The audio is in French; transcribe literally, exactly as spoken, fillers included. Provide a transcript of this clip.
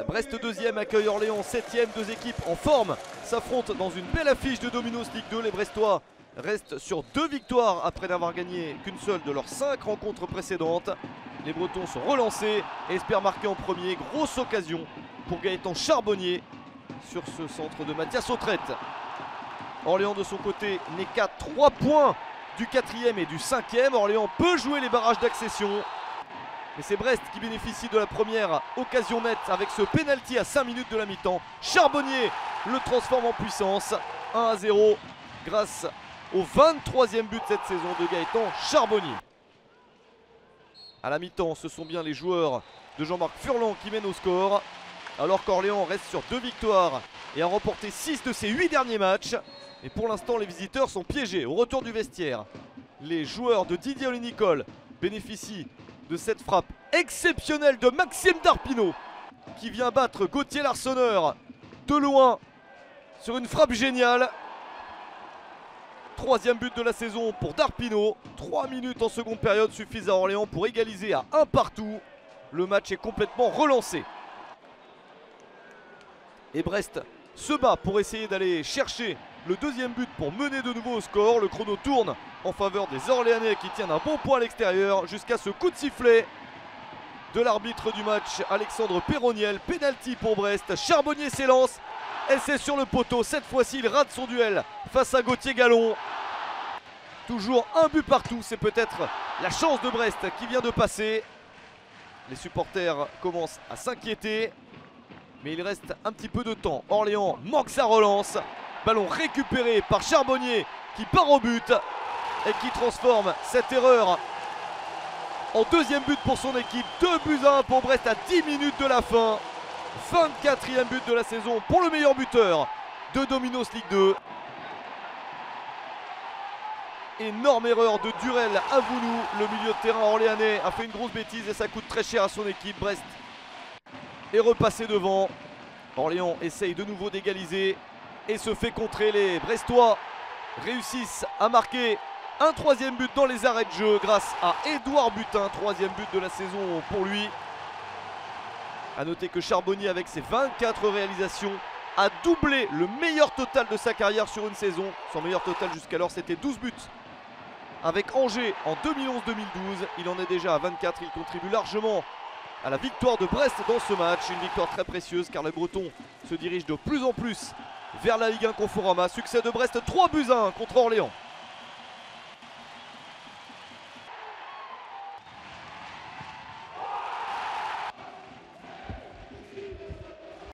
Brest deuxième accueille Orléans septième. Deux équipes en forme s'affrontent dans une belle affiche de Domino's Ligue deux. Les Brestois restent sur deux victoires après n'avoir gagné qu'une seule de leurs cinq rencontres précédentes. Les Bretons sont relancés et espèrent marquer en premier. Grosse occasion pour Gaëtan Charbonnier sur ce centre de Mathias Autrette. Orléans de son côté n'est qu'à trois points du quatrième et du cinquième. Orléans peut jouer les barrages d'accession. Mais c'est Brest qui bénéficie de la première occasion nette avec ce pénalty à cinq minutes de la mi-temps. Charbonnier le transforme en puissance. un à zéro grâce au vingt-troisième but de cette saison de Gaëtan Charbonnier. À la mi-temps, ce sont bien les joueurs de Jean-Marc Furlan qui mènent au score. Alors qu'Orléans reste sur deux victoires et a remporté six de ses huit derniers matchs. Et pour l'instant, les visiteurs sont piégés au retour du vestiaire. Les joueurs de Didier Olly-Nicole bénéficient de cette frappe exceptionnelle de Maxime Darpinot qui vient battre Gauthier Larsonneur de loin sur une frappe géniale. Troisième but de la saison pour Darpinot. Trois minutes en seconde période suffisent à Orléans pour égaliser à un partout. Le match est complètement relancé. Et Brest se bat pour essayer d'aller chercher le deuxième but pour mener de nouveau au score. Le chrono tourne en faveur des Orléanais qui tiennent un bon point à l'extérieur jusqu'à ce coup de sifflet de l'arbitre du match, Alexandre Perroniel. Pénalty pour Brest. Charbonnier s'élance et c'est sur le poteau. Cette fois-ci, il rate son duel face à Gauthier Gallon. Toujours un but partout. C'est peut-être la chance de Brest qui vient de passer. Les supporters commencent à s'inquiéter. Mais il reste un petit peu de temps. Orléans manque sa relance. Ballon récupéré par Charbonnier qui part au but et qui transforme cette erreur en deuxième but pour son équipe. deux buts à un pour Brest à dix minutes de la fin. vingt-quatrième but de la saison pour le meilleur buteur de Domino's Ligue deux. Énorme erreur de Durel Avounou. Le milieu de terrain orléanais a fait une grosse bêtise et ça coûte très cher à son équipe. Brest est repassé devant. Orléans essaye de nouveau d'égaliser et se fait contrer. Les Brestois réussissent à marquer un troisième but dans les arrêts de jeu grâce à Édouard Butin. Troisième but de la saison pour lui. A noter que Charbonnier, avec ses vingt-quatre réalisations, a doublé le meilleur total de sa carrière sur une saison. Son meilleur total jusqu'alors, c'était douze buts avec Angers en deux mille onze deux mille douze. Il en est déjà à vingt-quatre. Il contribue largement à la victoire de Brest dans ce match. Une victoire très précieuse car les Bretons se dirigent de plus en plus vers la Ligue un Conforama. Succès de Brest, trois buts à un contre Orléans.